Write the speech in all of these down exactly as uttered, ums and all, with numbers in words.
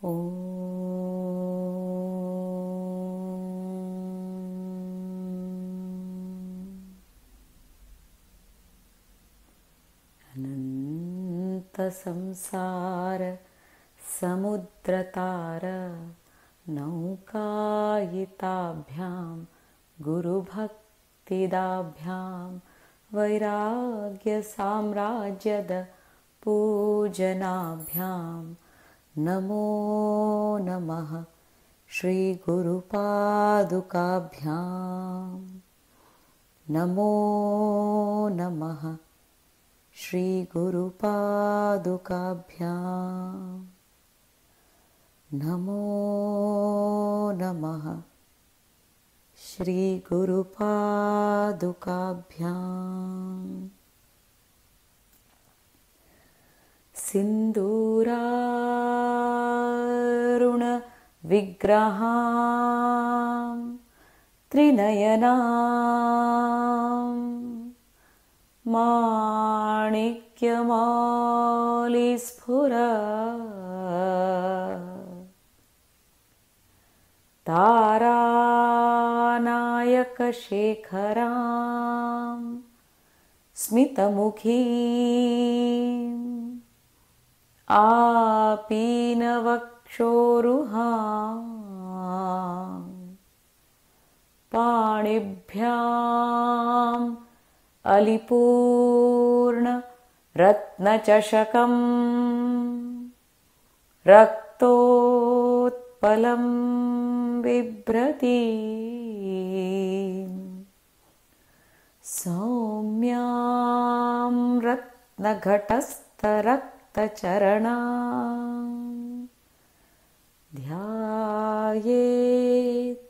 संसार समुद्रतार नौकायिताभ्यां गुरुभक्तिदाभ्यां वैराग्यसाम्राज्यद पूजनाभ्यां नमो नमः श्रीगुरुपादुकाभ्यां नमो नमः श्रीगुरुपादुकाभ्यां नमो नमः श्रीगुरुपादुकाभ्यां सिन्दूरारुण विग्रहां त्रिनयनां माणिक्यमौलिस्फुरा तारानायकशेखरां स्मितमुखीं आपीनवक्षोरुहां पाणिभ्याम् अलिपूर्ण रत्नचषकं रक्तोत्पलं बिभ्रती सौम्यां रत्नघटस्थरक्तचरणां ध्यायेत्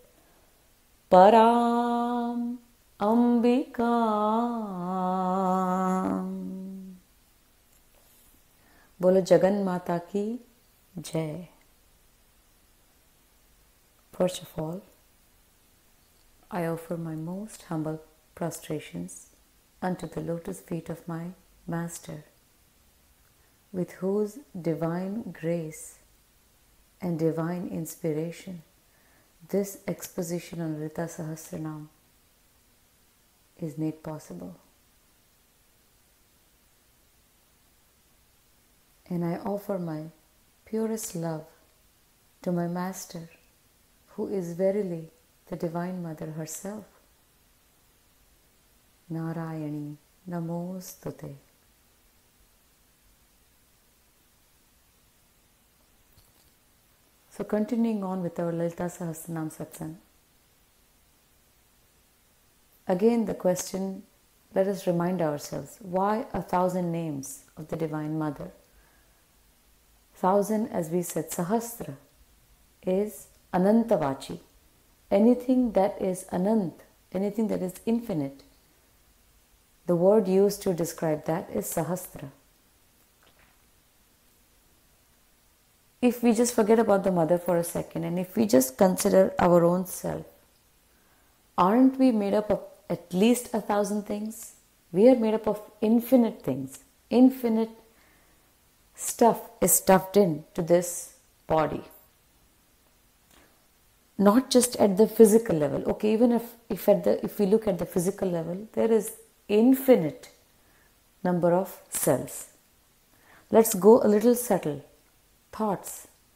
पराम् अंबिका। बोलो जगन माता की जय। First of all, I offer my most humble prostrations unto the lotus feet of my Master, with whose divine grace and divine inspiration this exposition on Lalita Sahasranam is made possible. And I offer my purest love to my Master, who is verily the Divine Mother herself. Narayani Namostute. So continuing on with our Lalita Sahasranam Satsang. Again the question, let us remind ourselves, why a thousand names of the Divine Mother? Thousand, as we said, Sahasra is Anantavachi. Anything that is Anant, anything that is infinite, the word used to describe that is Sahasra. If we just forget about the Mother for a second and if we just consider our own self, aren't we made up of at least a thousand things? We are made up of infinite things. Infinite stuff is stuffed into this body. Not just at the physical level. Okay, even if, if, at the, if we look at the physical level, there is infinite number of cells. Let's go a little subtle. Thoughts.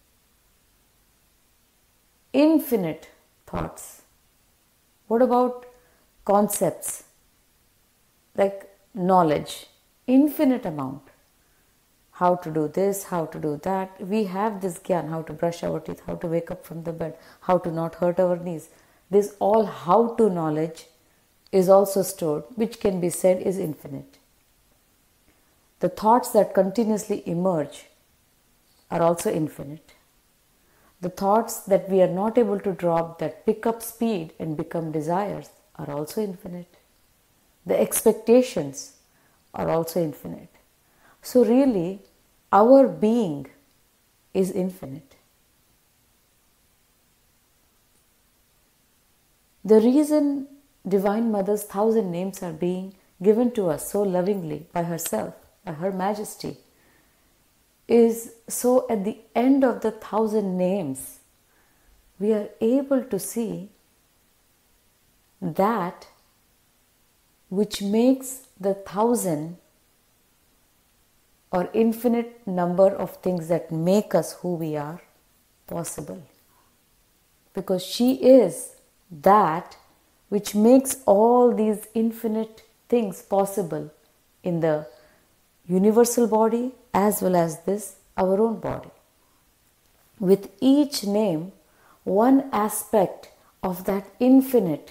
Infinite thoughts. What about concepts? Like knowledge. Infinite amount. How to do this, how to do that. We have this gyan, how to brush our teeth, how to wake up from the bed, how to not hurt our knees. This all how to knowledge is also stored, which can be said is infinite. The thoughts that continuously emerge are also infinite. The thoughts that we are not able to drop, that pick up speed and become desires, are also infinite. The expectations are also infinite. So really, our being is infinite. The reason Divine Mother's thousand names are being given to us so lovingly by herself, by her Majesty, is so at the end of the thousand names, we are able to see that which makes the thousand or infinite number of things that make us who we are possible. Because she is that which makes all these infinite things possible in the universal body as well as this, our own body. With each name, one aspect of that infinite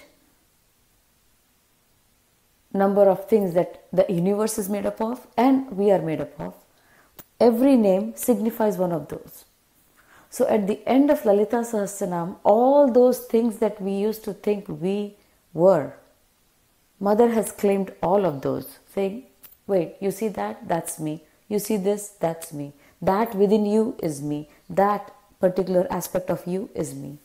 number of things that the universe is made up of and we are made up of, every name signifies one of those. So at the end of Lalita Sahasranam, all those things that we used to think we were, Mother has claimed all of those, saying, wait, you see that? That's me. You see this? That's me. That within you is me. That particular aspect of you is me.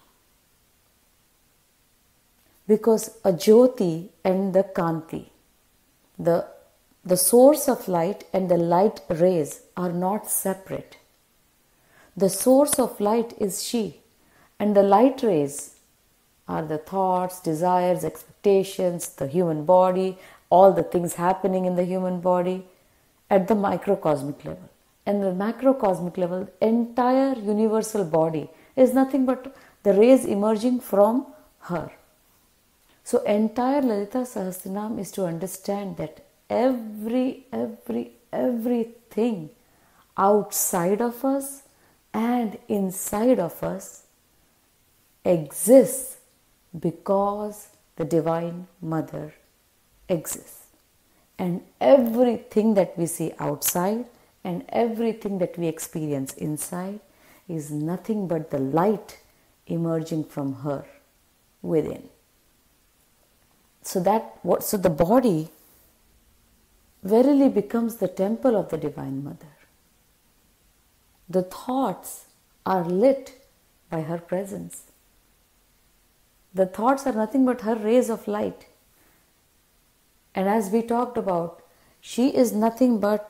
Because a Jyoti and the Kanti, the, the source of light and the light rays are not separate. The source of light is she, and the light rays are the thoughts, desires, expectations, the human body, all the things happening in the human body at the microcosmic level. And the macrocosmic level, entire universal body is nothing but the rays emerging from her. So entire Lalita Sahasranam is to understand that every, every, everything outside of us and inside of us exists because the Divine Mother exists. And everything that we see outside and everything that we experience inside is nothing but the light emerging from her within. So that what so the body verily becomes the temple of the Divine Mother. The thoughts are lit by her presence. The thoughts are nothing but her rays of light. And as we talked about, she is nothing but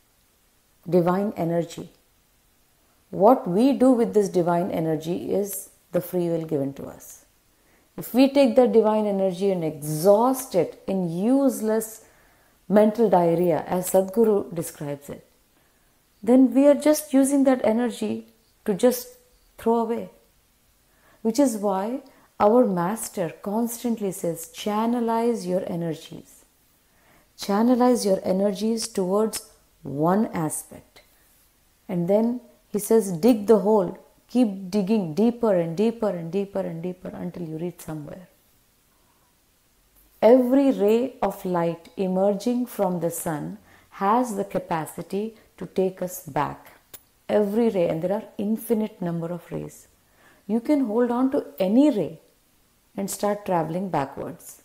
divine energy. What we do with this divine energy is the free will given to us. If we take that divine energy and exhaust it in useless mental diarrhea, as Sadhguru describes it, then we are just using that energy to just throw away. Which is why our Master constantly says, channelize your energies. Channelize your energies towards one aspect. And then he says, dig the hole. Keep digging deeper and deeper and deeper and deeper until you reach somewhere. Every ray of light emerging from the sun has the capacity to take us back. Every ray, and there are infinite number of rays. You can hold on to any ray and start traveling backwards.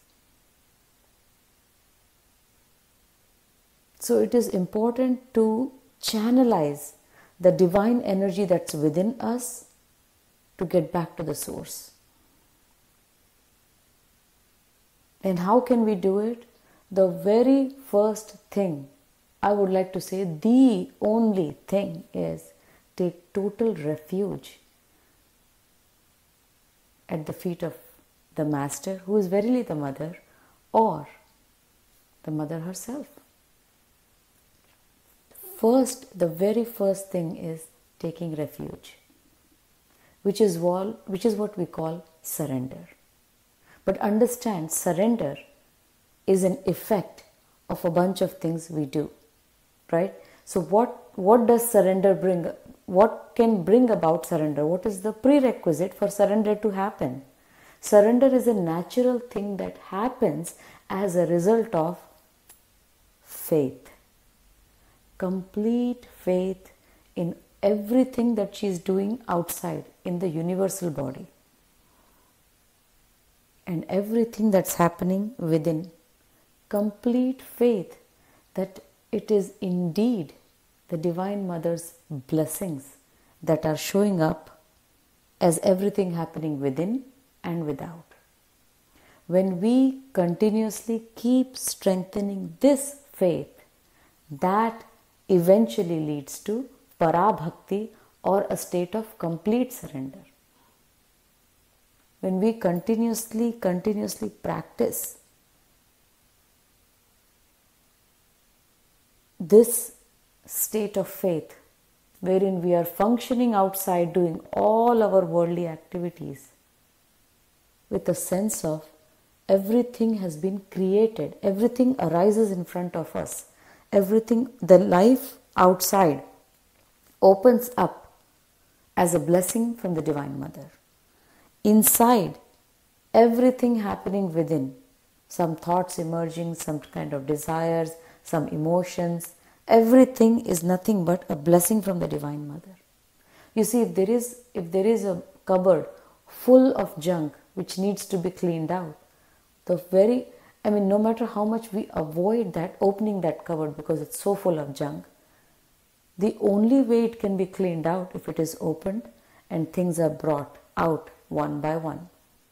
So it is important to channelize the divine energy that's within us to get back to the source. And how can we do it? The very first thing, I would like to say, the only thing is take total refuge at the feet of the Master, who is verily the Mother, or the Mother herself. First, the very first thing is taking refuge, which is, all, which is what we call surrender. But understand, surrender is an effect of a bunch of things we do, right? So what, what does surrender bring? What can bring about surrender? What is the prerequisite for surrender to happen? Surrender is a natural thing that happens as a result of faith. Complete faith in everything that she is doing outside in the universal body and everything that's happening within. Complete faith that it is indeed the Divine Mother's blessings that are showing up as everything happening within and without. When we continuously keep strengthening this faith, that eventually leads to para-bhakti or a state of complete surrender. When we continuously, continuously practice this state of faith, wherein we are functioning outside, doing all our worldly activities with a sense of everything has been created, everything arises in front of us, everything, the life outside opens up as a blessing from the Divine Mother. Inside, everything happening within, some thoughts emerging, some kind of desires, some emotions, everything is nothing but a blessing from the Divine Mother. You see, if there is, if there is a cupboard full of junk which needs to be cleaned out, the very, I mean, no matter how much we avoid that, opening that cupboard because it's so full of junk, the only way it can be cleaned out if it is opened and things are brought out one by one.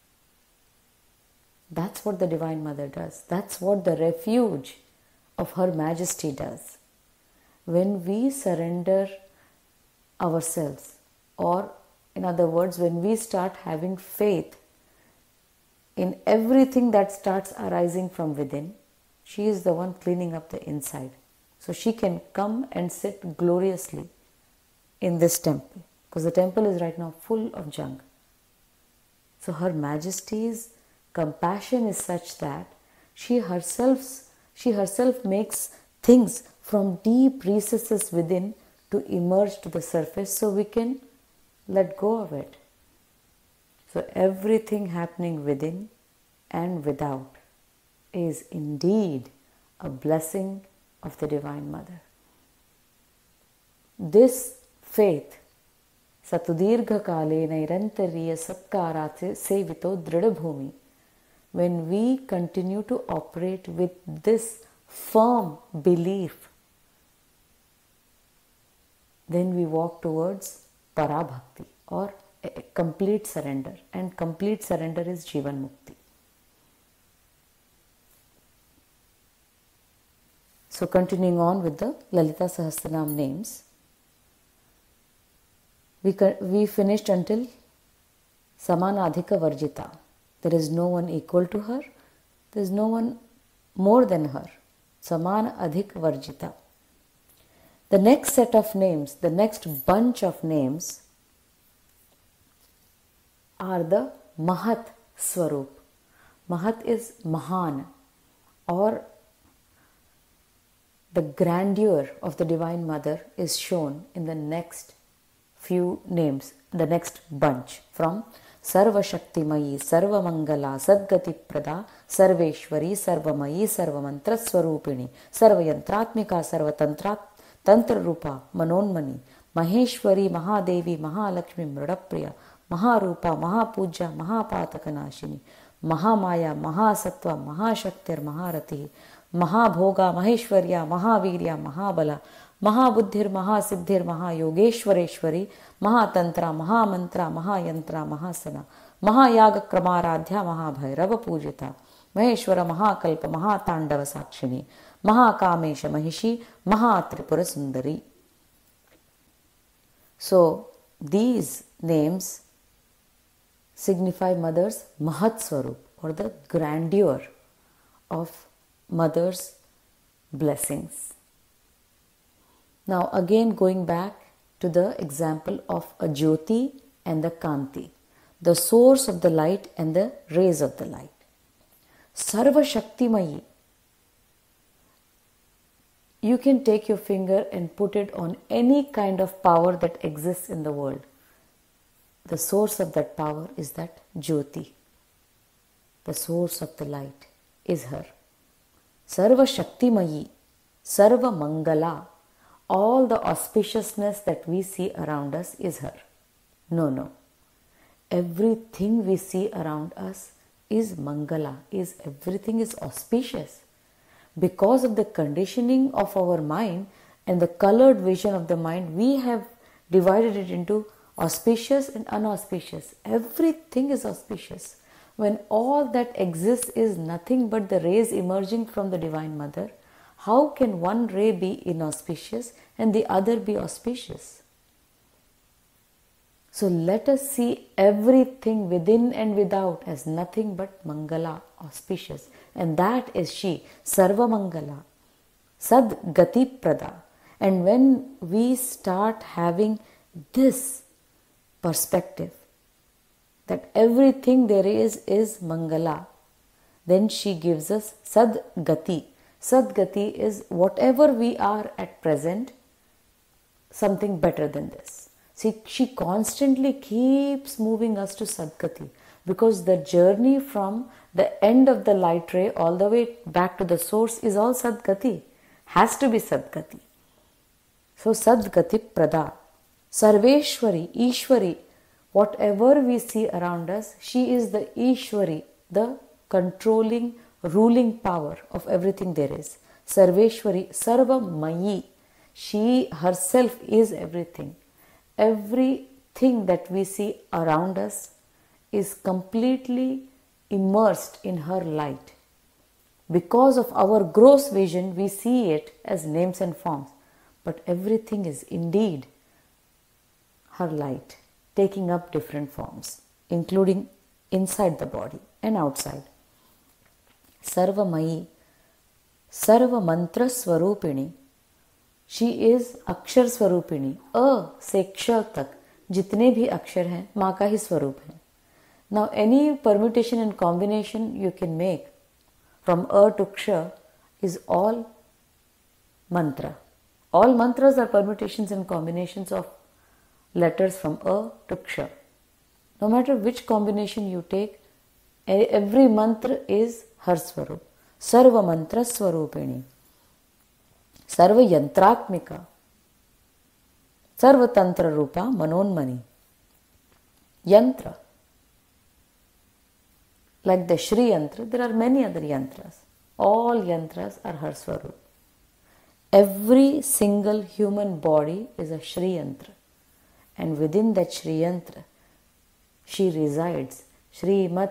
That's what the Divine Mother does. That's what the refuge of Her Majesty does. When we surrender ourselves, or in other words, when we start having faith in everything that starts arising from within, she is the one cleaning up the inside. So she can come and sit gloriously in this temple, because the temple is right now full of junk. So Her Majesty's compassion is such that she herself, she herself makes things from deep recesses within to emerge to the surface so we can let go of it. So everything happening within and without is indeed a blessing of the Divine Mother. This faith, Satudirgha Kale Nairantariya Satkarate Sevito Dridabhumi, when we continue to operate with this firm belief, then we walk towards Parabhakti or a complete surrender, and complete surrender is Jivan Mukti. So continuing on with the Lalita Sahasranam names, we, we finished until Samanadhika Varjita. There is no one equal to her, there is no one more than her. Saman Adhik Varjita. The next set of names, the next bunch of names are the Mahat Swarup. Mahat is Mahan, or the grandeur of the Divine Mother is shown in the next few names, the next bunch, from Sarva Shaktimayi, Sarva Mangala, Sadgati Prada, Sarveshwari, Sarvamayi, Sarvamantra Swarupini, Sarvayantratmika, Sarvatantrat, Tantra Rupa, Manonmani, Maheshwari, Mahadevi, Mahalakshmi, Mrudapriya, Maharupa, Mahapuja, Mahapatakanashini, Mahamaya, Mahasatva, Mahashaktir, Maharati, Mahabhoga, Maheshwarya, Mahavirya, Mahabala, Mahabuddhir, Mahasiddhir, Mahayogeshwareshwari, Mahatantra, Mahamantra, Mahayantra, Mahasana, Mahayaga Kramaradhya, Mahabhairava Pujita, Maheshwara, Mahakalpa, Mahatandava Sakshini, Mahakamesha Mahishi, Mahatripura Sundari. So these names signify Mother's Mahat Swarup, or the grandeur of Mother's blessings. Now again going back to the example of a Jyoti and the Kanti, the source of the light and the rays of the light. Sarva Shaktimayi. You can take your finger and put it on any kind of power that exists in the world. The source of that power is that Jyoti. The source of the light is her. Sarva Shaktimayi, Sarva Mangala. All the auspiciousness that we see around us is her. No, no. Everything we see around us is Mangala, is everything is auspicious. Because of the conditioning of our mind and the colored vision of the mind, we have divided it into auspicious and unauspicious. Everything is auspicious. When all that exists is nothing but the rays emerging from the Divine Mother, how can one ray be inauspicious and the other be auspicious? So let us see everything within and without as nothing but Mangala, auspicious. And that is she, Sarva Mangala, Sad Gati Prada. And when we start having this perspective, that everything there is is Mangala, then she gives us Sad Gati. Sad Gati is whatever we are at present, something better than this. See, she constantly keeps moving us to Sadgati, because the journey from the end of the light ray all the way back to the source is all Sadgati, has to be Sadgati. So Sadgati Prada, Sarveshwari, Ishwari, whatever we see around us, she is the Ishwari, the controlling, ruling power of everything there is. Sarveshwari, Sarva Mayi, she herself is everything. Everything that we see around us is completely immersed in her light. Because of our gross vision, we see it as names and forms, but everything is indeed her light, taking up different forms, including inside the body and outside. Sarva Mayi, Sarva Mantra Swarupini. She is अक्षर स्वरूपिणी. अ से क्ष तक जितने भी अक्षर हैं माँ का ही स्वरूप है. Now any permutation and combination you can make from a to ksha is all mantra. All mantras are permutations and combinations of letters from a to ksha. No matter which combination you take, every mantra is her swarup. Sarva mantra swarupini. सर्व यंत्रात्मिका, सर्व तंत्र रूपा मनोन्मणि. Yantra, like the Shri Yantra, there are many other yantras. All yantras are her swarup. Every single human body is a Shri Yantra, and within that Shri Yantra, she resides. Shri Mat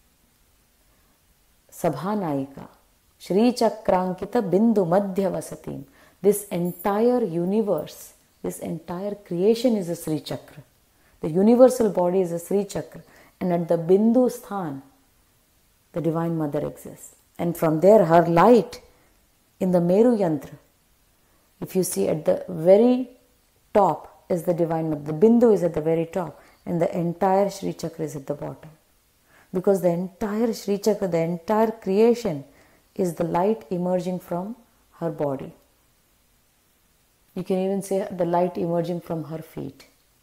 Sabhanayika, Shri Chakrankita Bindu Madhya Vasatim. This entire universe, this entire creation is a Sri Chakra. The universal body is a Sri Chakra. And at the Bindu Sthan, the Divine Mother exists. And from there, her light in the Meru Yantra, if you see at the very top is the Divine Mother. The Bindu is at the very top. And the entire Sri Chakra is at the bottom. Because the entire Sri Chakra, the entire creation, is the light emerging from her body. You can even say the light emerging from her feet.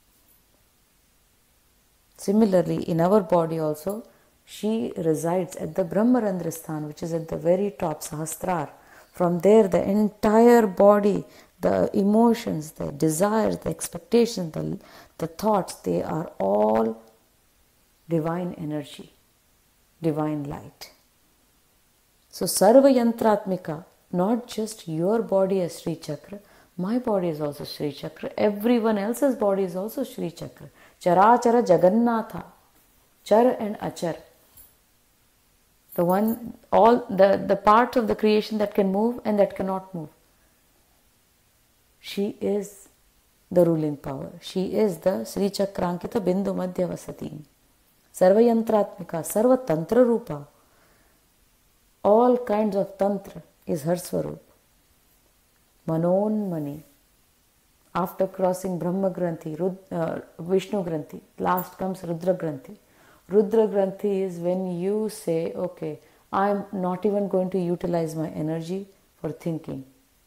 Similarly, in our body also, she resides at the Brahmarandra Sthan, which is at the very top, Sahasrar. From there, the entire body, the emotions, the desires, the expectations, the, the thoughts, they are all divine energy, divine light. So, Sarva Yantratmika, not just your body as Sri Chakra, my body is also Sri Chakra, everyone else's body is also Sri Chakra. Charachara Jagannatha, Char and Achar. The one, all the, the part of the creation that can move and that cannot move. She is the ruling power. She is the Sri Chakrankita Bindu Madhya Vasatim. Sarva Yantratmika, Sarva Tantra Rupa. All kinds of Tantra is her Swarup. Manonmani. After crossing Brahma Granthi, Rud, uh, Vishnu Granthi, last comes Rudra Granthi. Rudra Granthi is when you say, okay, I am not even going to utilize my energy for thinking.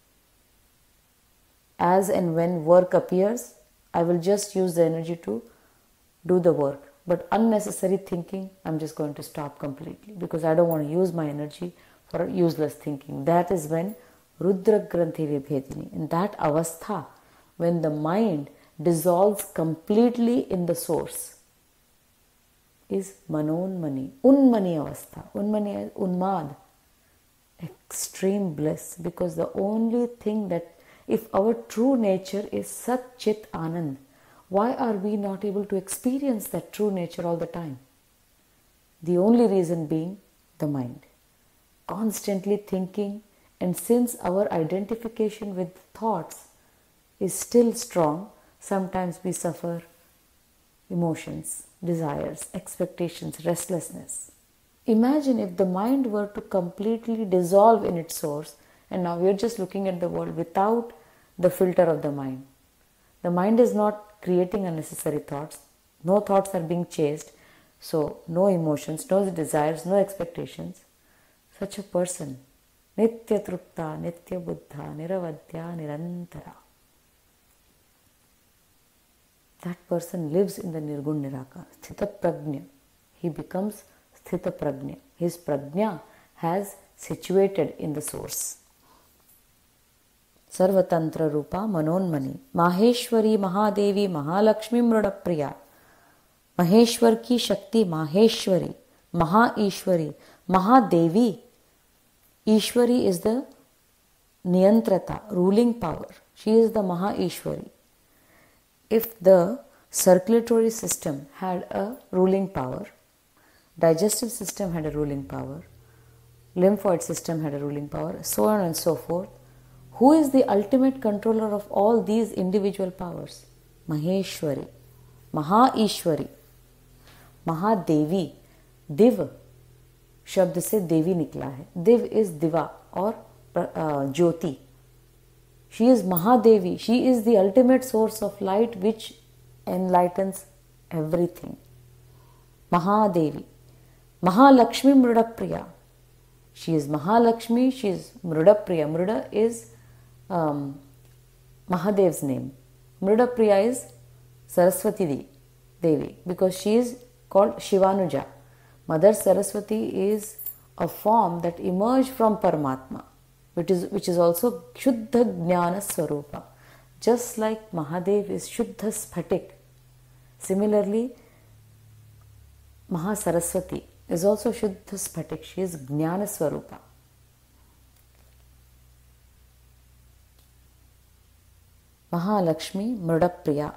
As and when work appears, I will just use the energy to do the work. But unnecessary thinking, I'm just going to stop completely because I don't want to use my energy for useless thinking. That is when Rudra Granthi Vibhetini, in that avastha, when the mind dissolves completely in the source, is Manonmani, Unmani avastha. Unmani is Unmad, extreme bliss, because the only thing that, if our true nature is Sat Chit Anand, why are we not able to experience that true nature all the time? The only reason being the mind. Constantly thinking And since our identification with thoughts is still strong, sometimes we suffer emotions, desires, expectations, restlessness. Imagine if the mind were to completely dissolve in its source, and now we are just looking at the world without the filter of the mind. The mind is not creating unnecessary thoughts. No thoughts are being chased. So, no emotions, no desires, no expectations. Such a person, Nitya Trupta, Nitya Buddha, Niravadya, Nirantara. That person lives in the Nirgun Nirakar, Sthita Prajna. He becomes Sthita Prajna. His Prajna has situated in the source. Sarvatantra Rupa Manonmani, Maheshwari Mahadevi Mahalakshmi Mrudapriya. Maheshwar ki Shakti Maheshwari, Maha Ishwari, Mahadevi. Ishwari is the Niyantrata, ruling power. She is the Maha Ishwari. If the circulatory system had a ruling power, digestive system had a ruling power, lymphoid system had a ruling power, so on and so forth, who is the ultimate controller of all these individual powers? Maheshwari, Maha Ishwari, Mahadevi. Div शब्द से देवी निकला है. Div is diva or uh, Jyoti. She is Mahadevi. She is the ultimate source of light which enlightens everything. Mahadevi. Mahalakshmi Mrudapriya. She is Mahalakshmi. She is Mrudapriya. Mruda is um, Mahadev's name. Mrudapriya is Saraswati Devi because she is called Shivanuja. Mother Saraswati is a form that emerged from Paramatma, which is, which is also Shuddha Jnana Swarupa. Just like Mahadev is Shuddha Sphatik, similarly Maha Saraswati is also Shuddha Sphatik. She is Jnana Swarupa. Mahalakshmi Mrudapriya.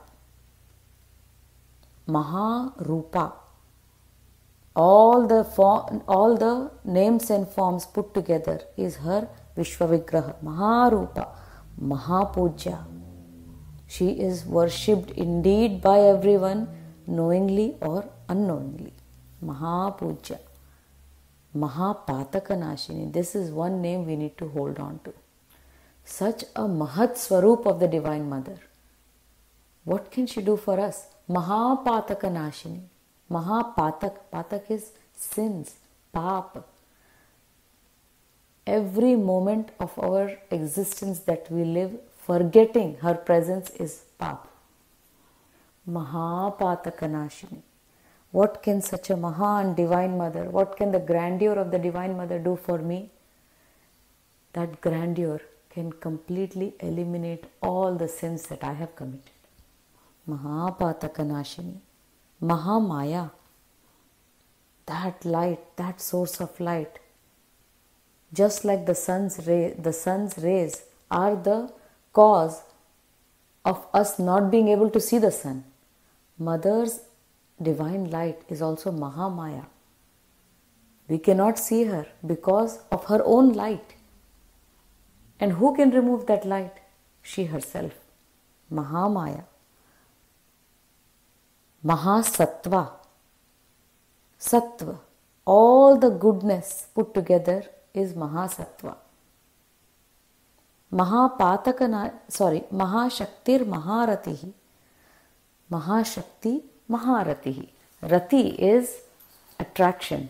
Maharupa. All the form, all the names and forms put together is her Vishwavigraha, Maharupa, Mahapujya. She is worshipped indeed by everyone, knowingly or unknowingly. Mahapujya, Mahapatakanashini. This is one name we need to hold on to. Such a Mahat Swarup of the Divine Mother. What can she do for us? Mahapatakanashini. Mahapatak, Patak is sins, Pap. Every moment of our existence that we live, forgetting her presence is Pap. Mahapatakanashini. What can such a Maha and Divine Mother, what can the grandeur of the Divine Mother do for me? That grandeur can completely eliminate all the sins that I have committed. Mahapatakanashini. Mahamaya, that light, that source of light, just like the sun's ray, the sun's rays are the cause of us not being able to see the sun. Mother's divine light is also Mahamaya. We cannot see her because of her own light. And who can remove that light? She herself. Mahamaya. Mahasattva. Sattva. All the goodness put together is Mahasattva. Mahapatakana, sorry, Mahashaktir Maharatihi. Mahashakti Maharatihi. Rati is attraction.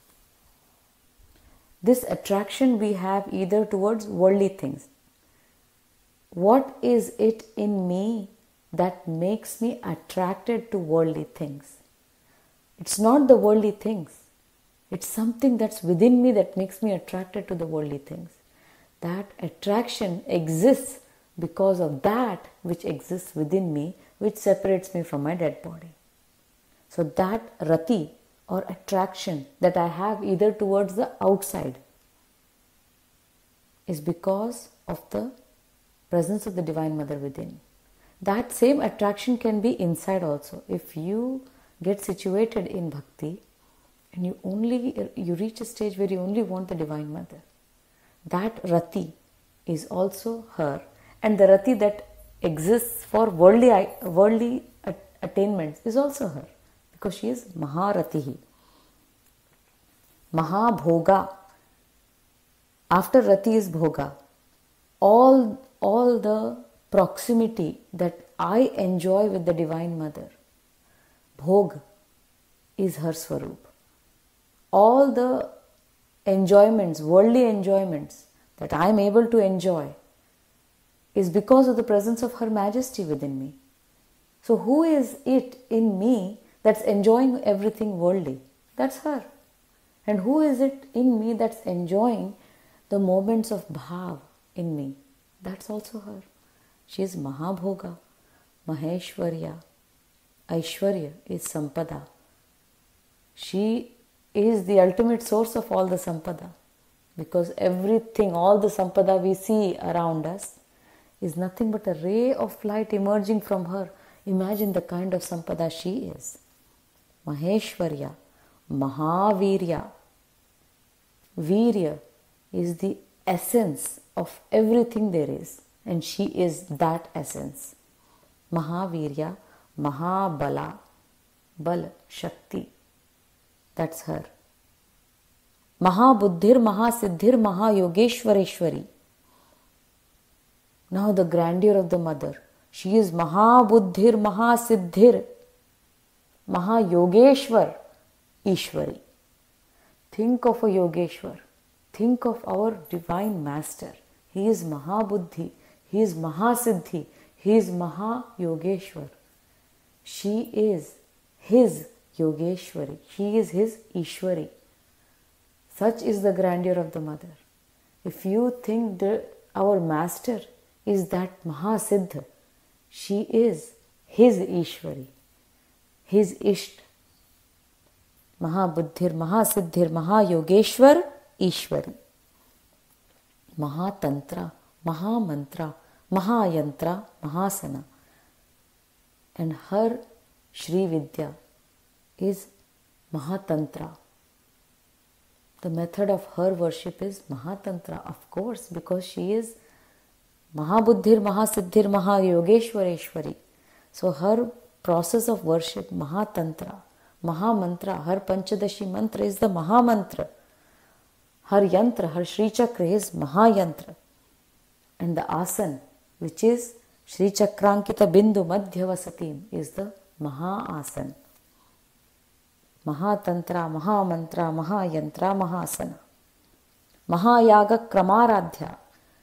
This attraction we have either towards worldly things. What is it in me that makes me attracted to worldly things? It's not the worldly things. It's something that's within me that makes me attracted to the worldly things. That attraction exists because of that which exists within me, which separates me from my dead body. So that rati or attraction that I have either towards the outside is because of the presence of the Divine Mother within. That same attraction can be inside also. If you get situated in bhakti and you only you reach a stage where you only want the Divine Mother, that Rati is also her, and the Rati that exists for worldly, worldly attainments is also her, because she is Maharatihi. Mahabhoga. After Rati is Bhoga. All, all the proximity that I enjoy with the Divine Mother, Bhog, is her Swarup. All the enjoyments, worldly enjoyments that I am able to enjoy is because of the presence of Her Majesty within me. So who is it in me that's enjoying everything worldly? That's her. And who is it in me that's enjoying the moments of bhav in me? That's also her. She is Mahabhoga, Maheshwarya. Aishwarya is Sampada. She is the ultimate source of all the Sampada, because everything, all the Sampada we see around us is nothing but a ray of light emerging from her. Imagine the kind of Sampada she is. Maheshwarya, Mahavirya. Virya is the essence of everything there is, and she is that essence. Mahavirya, Mahabala, Bal, Shakti. That's her. Mahabuddhir, Mahasiddhir, Mahayogeshwareshwari. Now the grandeur of the mother. She is Mahabuddhir, Mahasiddhir, Mahayogeshwar, Ishwari. Think of a Yogeshwar. Think of our Divine Master. He is Mahabuddhi. He is Mahasiddhi. He is Mahayogeshwar. She is his Yogeshwari. She is his Ishwari. Such is the grandeur of the mother. If you think that our master is that Mahasiddha, she is his Ishwari, his Isht. Mahabuddhir, Mahasiddhir, Mahayogeshwar, Ishwari. Mahatantra, Mahamantra, Mahayantra, Mahasana. And her Shri Vidya is Mahatantra. The method of her worship is Mahatantra, of course, because she is Mahabuddhir, Mahasiddhir, Mahayogeshwareshwari. So her process of worship, Mahatantra, Mahamantra, her Panchadashi mantra is the Mahamantra. Her yantra, her Shri Chakra is Mahayantra. And the asan, which is Shri Chakrankita Bindu Madhyavasatim, is the Maha-asan. Mahatantra, Mahamantra, Mahayantra, Mahasana. Mahayaga Kramaradhya.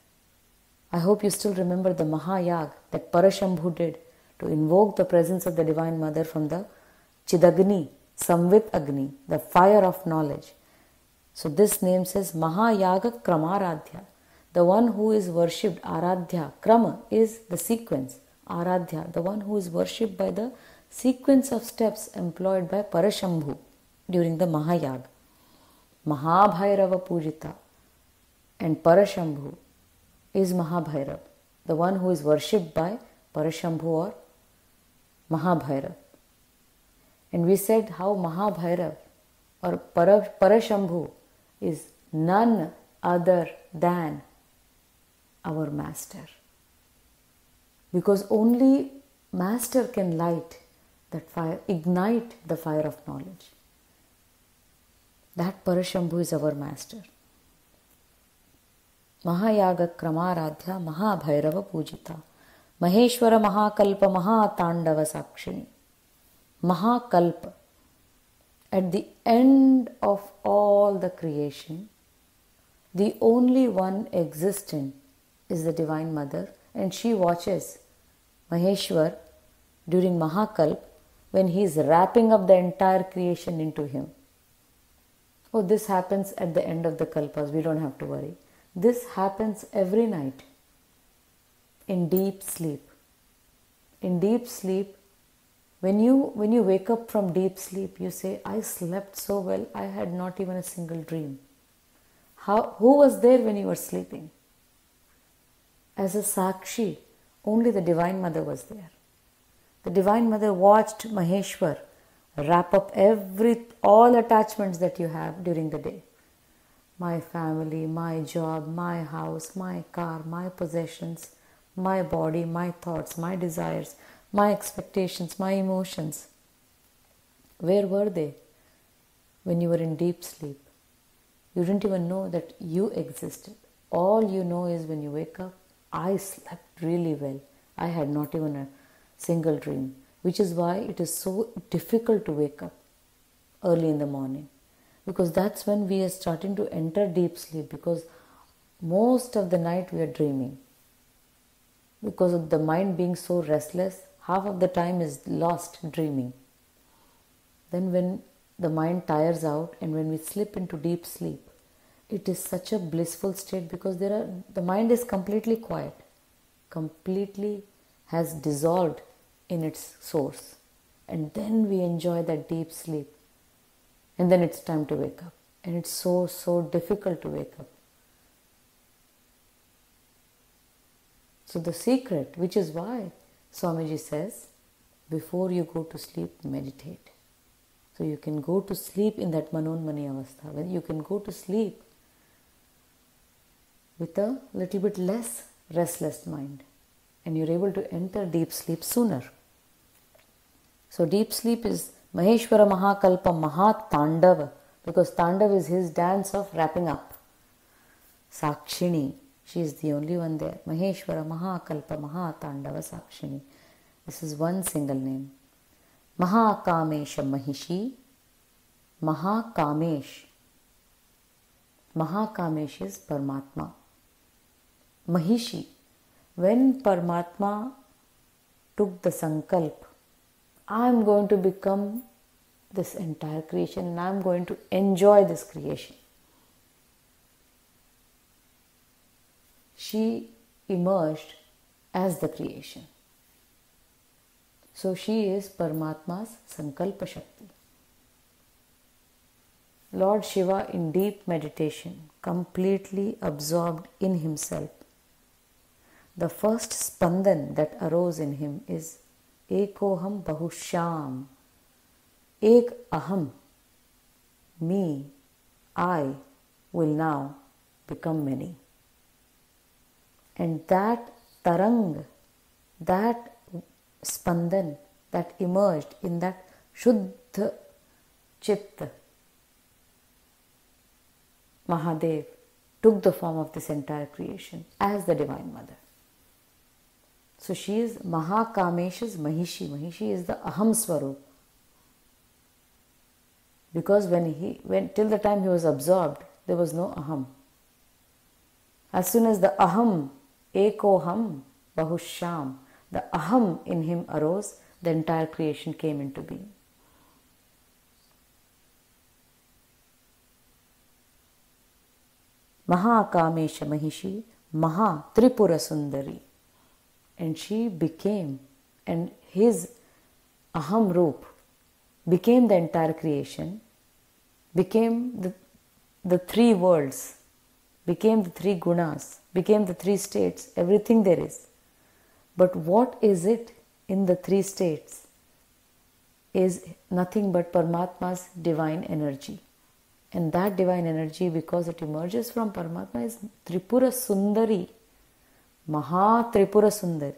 I hope you still remember the Mahayag that Parashambhu did to invoke the presence of the Divine Mother from the Chidagni, Samvit Agni, the fire of knowledge. So this name says Mahayaga Kramaradhya. The one who is worshipped, Aradhya. Krama is the sequence. Aradhya, the one who is worshipped by the sequence of steps employed by Parashambhu during the Mahayag. Mahabhairava Pujita. And Parashambhu is Mahabhairav, the one who is worshipped by Parashambhu or Mahabhairav. And we said how Mahabhairav or Parashambhu is none other than our master. Because only master can light that fire, ignite the fire of knowledge. That Parashambhu is our master. Mahayaga Kramaradhya Mahabhairava Pujita. Maheshwara Mahakalpa Mahatandava Sakshini. Mahakalpa. At the end of all the creation, the only one existent is the Divine Mother, and she watches Maheshwar during Mahakalp when he is wrapping up the entire creation into him. Oh, this happens at the end of the Kalpas, we don't have to worry. This happens every night in deep sleep. In deep sleep, when you, when you wake up from deep sleep, you say, I slept so well, I had not even a single dream. How, who was there when you were sleeping? As a Sakshi, only the Divine Mother was there. The Divine Mother watched Maheshwar wrap up every, all attachments that you have during the day. my family, my job, my house, my car, my possessions, my body, my thoughts, my desires, my expectations, my emotions. Where were they when you were in deep sleep? You didn't even know that you existed. All you know is when you wake up, I slept really well. I had not even a single dream, which is why it is so difficult to wake up early in the morning, because that's when we are starting to enter deep sleep, because most of the night we are dreaming. Because of the mind being so restless, half of the time is lost dreaming. Then when the mind tires out and when we slip into deep sleep, it is such a blissful state, because there are the mind is completely quiet, completely has dissolved in its source, and then we enjoy that deep sleep, and then it's time to wake up, and it's so so difficult to wake up. So the secret, which is why Swamiji says, before you go to sleep, meditate. So you can go to sleep in that manonmani avastha, when you can go to sleep with a little bit less restless mind, and you're able to enter deep sleep sooner. So deep sleep is Maheshwara Mahakalpa Mahatandava, because Tandav is his dance of wrapping up. Sakshini, she is the only one there. Maheshwara Mahakalpa Mahatandava Sakshini. This is one single name. Mahakamesha Mahishi. Mahakamesh. Mahakamesh is Paramatma. Mahishi. When Paramatma took the sankalp, I am going to become this entire creation and I am going to enjoy this creation, she emerged as the creation. So she is Paramatma's Sankalpa Shakti. Lord Shiva, in deep meditation, completely absorbed in himself, the first spandan that arose in him is Ekoham Bahushyam. Ek Aham, me, I, will now become many. And that tarang, that spandan that emerged in that Shuddha Chitta, Mahadev took the form of this entire creation as the Divine Mother. So she is Mahakamesha's Mahishi. Mahishi is the Aham Swarup. Because when he, when till the time he was absorbed, there was no Aham. As soon as the Aham, Ekoham, Bahushyam, the Aham in him arose, the entire creation came into being. Mahakamesha Mahishi, Maha Tripura Sundari. And she became, and his Aham Roop became the entire creation, became the, the three worlds, became the three gunas, became the three states, everything there is. But what is it in the three states is nothing but Paramatma's divine energy. And that divine energy, because it emerges from Paramatma, is Tripura Sundari, Maha Tripura Sundari.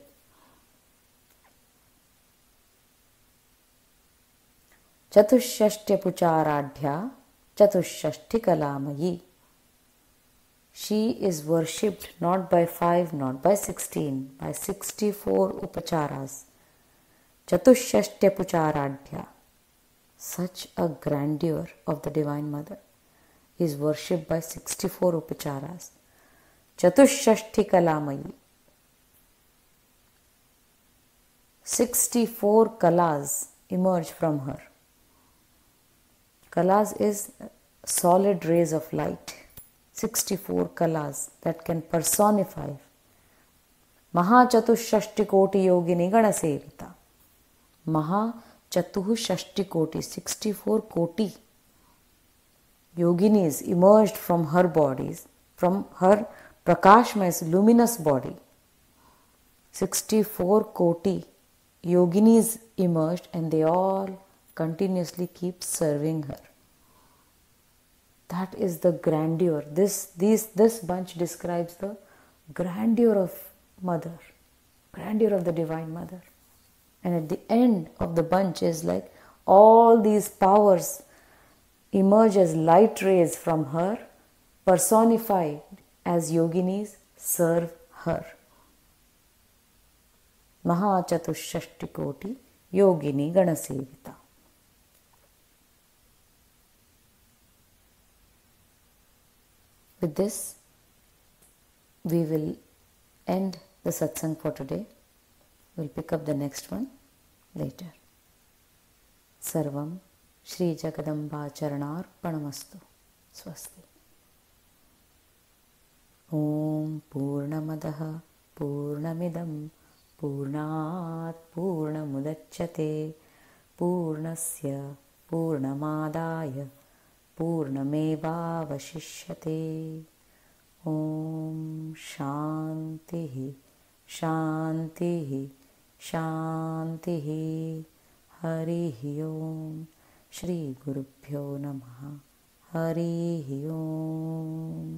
Chatushashtya Pucharadhya Chatushashti Kalamayi. She is worshipped not by five, not by sixteen, by sixty-four upacharas. Chatushashtya Pucharadhya. Such a grandeur of the Divine Mother is worshipped by sixty-four upacharas. Chatushashti Kalamayi. sixty-four kalas emerge from her. Kalas is solid rays of light. sixty-four kalas that can personify. Maha Chatushashti Koti Yogini Gana Sevita. Maha Chatuhu Shashti Koti, sixty-four Koti yoginis emerged from her bodies, from her Prakashmaya luminous body. sixty-four Koti yoginis emerged, and they all continuously keep serving her. That is the grandeur. This, these, this bunch describes the grandeur of Mother, grandeur of the Divine Mother. And at the end of the bunch is like all these powers emerge as light rays from her, personified as yoginis serve her. Mahachatushashti Koti Yogini Ganasevita. With this, we will end the satsang for today. We'll pick up the next one later. Sarvam Shri Jagadamba Charanarpanamastu. Swasti. Om Purnamadaha Purnamidam Purnat Purnamudachyate Purnasya Purnamadaya Purnamevavashishyate. Om Shantihi Shantihi Shantihi. Harihi Om. Shri Gurubhyo Namaha. Harihi Om.